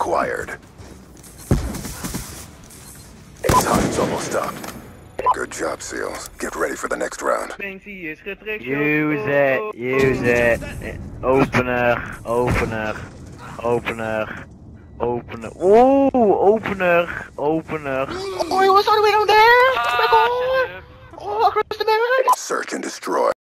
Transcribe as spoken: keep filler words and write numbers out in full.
acquired. Time's almost up. Good job, SEALs. Get ready for the next round. Use it, use it. Opener, opener, opener, opener. Oeh, opener, opener. Oh, he was all the way down there! Oh my god! Oh, across the barrel! Search and destroy.